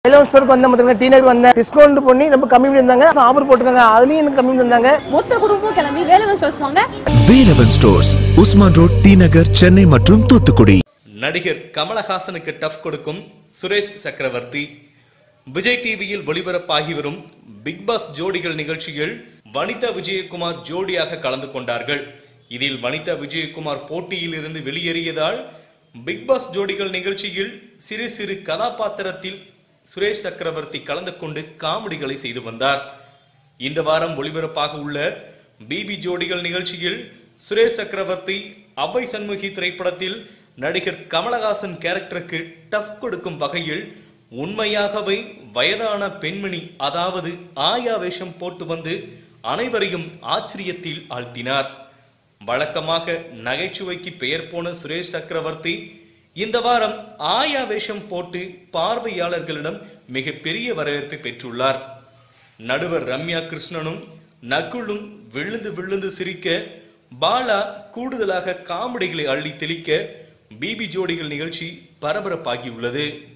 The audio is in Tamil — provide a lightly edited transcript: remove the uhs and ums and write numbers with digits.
ஸ்டோருக்கு வந்த டீனர் வந்த டிஸ்கவுண்ட் பண்ணி ரொம்ப கம்மி பண்ணிருந்தாங்க. ஆஃபர் போட்டுருக்காங்க, அதுலயும் எனக்கு கம்மி பண்ணிருந்தாங்க. மொத்த குடும்பமும் கிளம்பி வேலவன் ஸ்டோர்ஸ் வாங்க. Velavan stores, Usman road, T Nagar, Chennai மற்றும் தூத்துக்குடி. நடிகர் கமலஹாசனுக்கு டஃப் கொடுக்கும் சுரேஷ் சக்கரவர்த்தி. விஜய் டிவியில் ஒளிபரப்பாகி வரும் பிக் பாஸ் ஜோடிகள் நிகழ்ச்சியில் வனிதா விஜயகுமார் ஜோடியாக கலந்து கொண்டார்கள். இதில் வனிதா விஜயகுமார் போட்டியில் இருந்து வெளியேறியதால் பிக் பாஸ் ஜோடிகள் நிகழ்ச்சியில் சிறு சிறு கதாபாத்திரத்தில் சுரேஷ் சக்கரவர்த்தி கலந்து கொண்டு காமெடிகளை செய்து வந்தார். இந்த வாரம் ஒளிபரப்பாக உள்ள பிபி ஜோடிகள் நிகழ்ச்சியில் சுரேஷ் சக்கரவர்த்தி அவ்வை சண்முகி திரைப்படத்தில் நடிகர் கமலஹாசன் கேரக்டருக்கு டஃப் கொடுக்கும் வகையில் உண்மையாகவே வயதான பெண்மணி, அதாவது ஆயா வேஷம் போட்டு வந்து அனைவரையும் ஆச்சரியத்தில் ஆழ்த்தினார். வழக்கமாக நகைச்சுவைக்கு பெயர் போன சுரேஷ் சக்கரவர்த்தி இந்த வாரம் ஆயா வேஷம் போட்டு பார்வையாளர்களிடம் மிகப்பெரிய வரவேற்பை பெற்றுள்ளார். நடுவர் ரம்யா கிருஷ்ணனும் நகுலும் விழுந்து விழுந்து சிரிக்க, பாலா கூடுதலாக காமெடிகளை அள்ளி தெளிக்க பிபி ஜோடிகள் நிகழ்ச்சி பரபரப்பாகியுள்ளது.